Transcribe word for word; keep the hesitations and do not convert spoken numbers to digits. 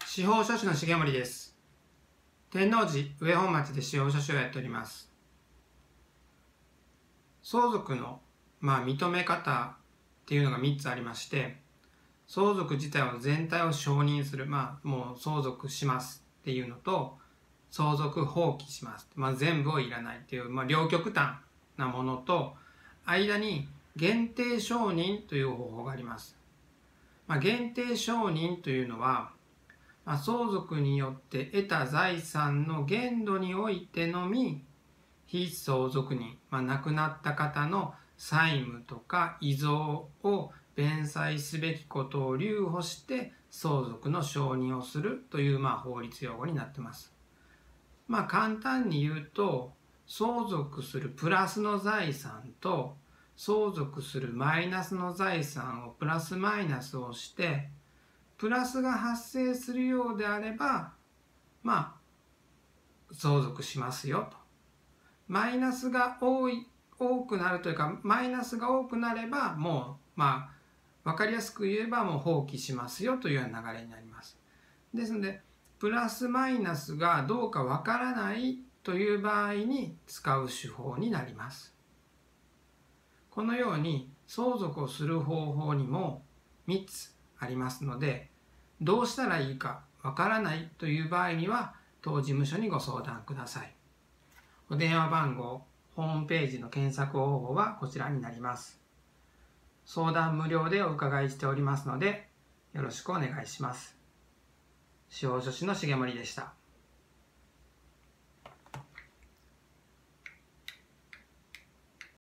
司法書士の重森です。天王寺上本町で司法書士をやっております。相続の、まあ、認め方っていうのがみっつありまして、相続自体を全体を承認する、まあ、もう相続しますっていうのと、相続放棄します、まあ、全部をいらないっていう、まあ、両極端なものと、間に限定承認という方法があります。まあ、限定承認というのは、まあ、相続によって得た財産の限度においてのみ、被相続人、まあ、亡くなった方の債務とか遺贈を弁済すべきことを留保して相続の承認をするという、まあ、法律用語になっています。まあ、簡単に言うと、相続するプラスの財産と相続するマイナスの財産をプラスマイナスをしてプラスが発生するようであればまあ相続しますよと。マイナスが多い多くなるというかマイナスが多くなればもうまあ分かりやすく言えばもう放棄しますよというような流れになります。ですのでプラスマイナスがどうか分からないという場合に使う手法になります。このように相続をする方法にもみっつありますので、どうしたらいいかわからないという場合には当事務所にご相談ください。お電話番号、ホームページの検索方法はこちらになります。相談無料でお伺いしておりますので、よろしくお願いします。司法書士の重森でした。